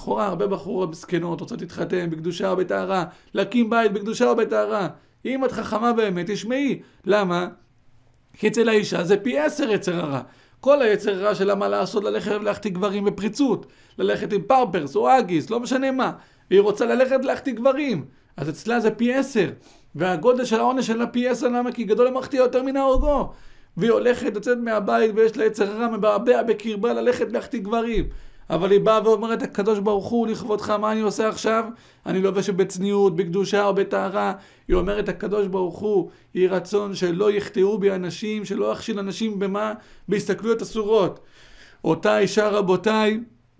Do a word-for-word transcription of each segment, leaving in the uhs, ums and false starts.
לכאורה הרבה בחורות מסכנות רוצות להתחתן בקדושה או בטהרה, להקים בית בקדושה או בטהרה. אם את חכמה באמת, תשמעי. למה? כי אצל האישה זה פי עשר יצר הרע. כל היצר הרע שלה מה לעשות, ללכת להחתיק גברים בפריצות, ללכת עם פרפרס או אגיס, לא משנה מה. והיא רוצה ללכת להחתיק גברים. אז אצלה זה פי עשר. והגודל של העונש שלה פי עשר, למה? כי גדול המחטיא יותר מן ההורגו. והיא הולכת, יוצאת מהבית ויש לה יצר הרע, מבעבע בקרבה ללכת להחתיק גברים. אבל היא באה ואומרת, הקדוש ברוך הוא לכבודך, מה אני עושה עכשיו? אני לובשת בצניעות, בקדושה או בטהרה. היא אומרת, הקדוש ברוך הוא, יהי רצון שלא יחטאו בי אנשים, שלא אכשיל אנשים במה? בהסתכלויות אסורות. אותה אישה, רבותיי,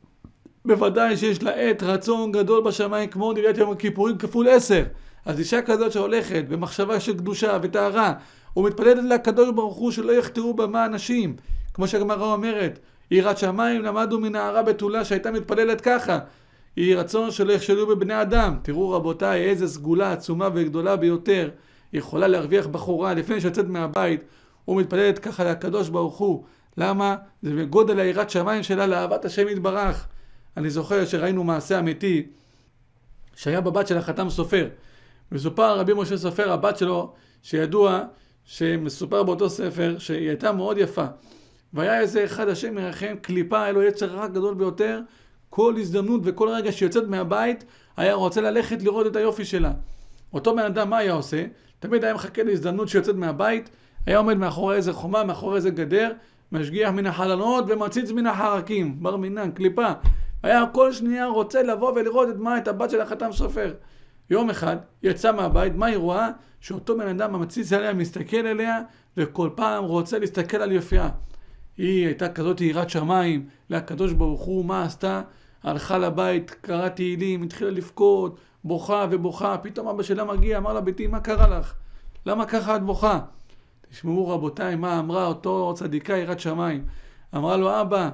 בוודאי שיש לה עת רצון גדול בשמיים, כמו נראית יום הכיפורים כפול עשר. אז אישה כזאת שהולכת במחשבה של קדושה וטהרה, ומתפללת לקדוש ברוך הוא שלא יחטאו במה אנשים, כמו שהגמרא אומרת, יראת שמיים למדו מנערה בתולה שהייתה מתפללת ככה. יהי רצון שלא יחשלו בבני אדם. תראו רבותיי, איזה סגולה עצומה וגדולה ביותר יכולה להרוויח בחורה לפני שיוצאת מהבית ומתפללת ככה לקדוש ברוך הוא. למה? זה בגודל יראת שמיים שלה לאהבת השם יתברך. אני זוכר שראינו מעשה אמיתי שהיה בבת של החתם סופר. מסופר רבי משה סופר, הבת שלו, שידוע שמסופר באותו ספר שהיא הייתה מאוד יפה. והיה איזה אחד השם מרחם, קליפה, היה לו יצר רע גדול ביותר. כל הזדמנות וכל רגע שיוצאת מהבית, היה רוצה ללכת לראות את היופי שלה. אותו בן אדם מה היה עושה? תמיד היה מחכה להזדמנות שיוצאת מהבית, היה עומד מאחורי איזה חומה, מאחורי איזה גדר, משגיח מן החלונות ומציץ מן החרקים, בר מינן, קליפה. היה כל שנייה רוצה לבוא ולראות את מה, את הבת של החתם סופר. יום אחד יצא מהבית, מה היא רואה? שאותו בן אדם המציץ עליה, מסתכל עליה, וכל פעם רוצה להסתכל על יופייה. היא הייתה כזאת יראת שמיים, לקדוש ברוך הוא, מה עשתה? הלכה לבית, קראה תהילים, התחילה לבכות, בוכה ובוכה. פתאום אבא שלה מגיע, אמר לה, ביתי, מה קרה לך? למה ככה את בוכה? תשמעו רבותיי, מה אמרה אותו צדיקה יראת שמיים? אמרה לו, אבא,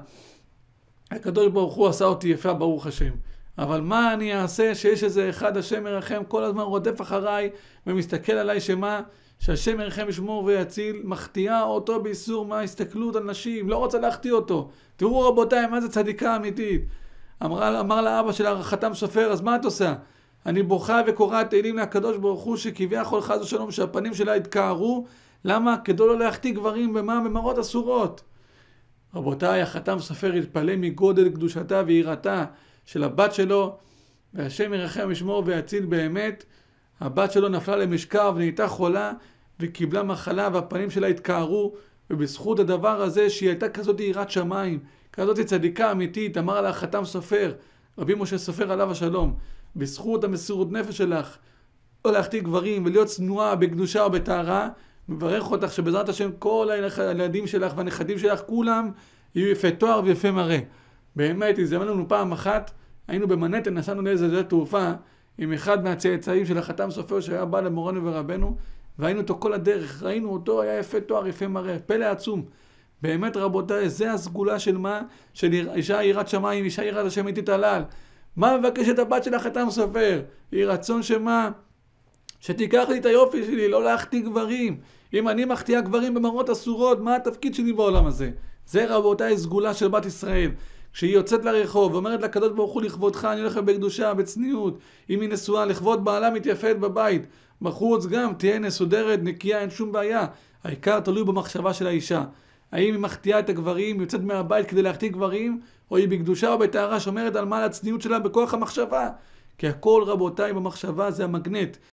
הקדוש ברוך הוא עשה אותי יפה, ברוך השם. אבל מה אני אעשה שיש איזה אחד השם מרחם כל הזמן רודף אחריי ומסתכל עליי שמה? שהשם ירחם ישמור ויציל, מחטיאה אותו באיסור מההסתכלות על נשים, לא רוצה להחטיא אותו. תראו רבותיי, מה זה צדיקה אמיתית? אמר, אמר לאבא של החתם סופר, אז מה את עושה? אני בוכה וקוראת תהילים לקדוש ברוך הוא שכביכול חס ושלום שהפנים שלה התקערו. למה? כדי לא להחטיא גברים במה? במראות אסורות. רבותיי, החתם סופר התפלא מגודל קדושתה ויראתה של הבת שלו, והשם ירחם ישמור ויציל באמת. הבת שלו נפלה למשכב ונהייתה חולה וקיבלה מחלה והפנים שלה התקערו, ובזכות הדבר הזה שהיא הייתה כזאת יראת שמיים, כזאת צדיקה אמיתית, אמר לה החתם סופר, רבי משה סופר עליו השלום, בזכות המסירות נפש שלך לא להחטיא גברים ולהיות צנועה בקדושה או בטהרה, מברך אותך שבעזרת השם כל הילדים שלך והנכדים שלך כולם יהיו יפה תואר ויפה מראה. באמת הזדמן לנו פעם אחת, היינו במנהטן, נסענו לאיזה שדה תעופה עם אחד מהצאצאים של החתם סופר שהיה בא למורנו ורבנו, והיינו אותו כל הדרך, ראינו אותו, היה יפה תואר, יפה מראה, פלא עצום. באמת רבותיי, זה הסגולה של מה? של אישה יראת שמיים, אישה יראת השם אמיתית הלל. מה מבקשת הבת של החתם סופר? היא רצון שמה? שתיקח לי את היופי שלי, לא להחטיא גברים. אם אני מחטיאה גברים במראות אסורות, מה התפקיד שלי בעולם הזה? זה רבותיי סגולה של בת ישראל. כשהיא יוצאת לרחוב ואומרת לקדוש ברוך הוא לכבודך, אני הולכת בקדושה, בצניעות. אם היא נשואה, לכבוד בעלה מתייפת בבית. בחוץ גם תהיה מסודרת, נקייה, אין שום בעיה. העיקר תלוי במחשבה של האישה. האם היא מחטיאה את הגברים, יוצאת מהבית כדי להחטיא גברים, או היא בקדושה או בטהרה שומרת על מעל הצניעות שלה בכוח המחשבה. כי הכל רבותיי במחשבה זה המגנט.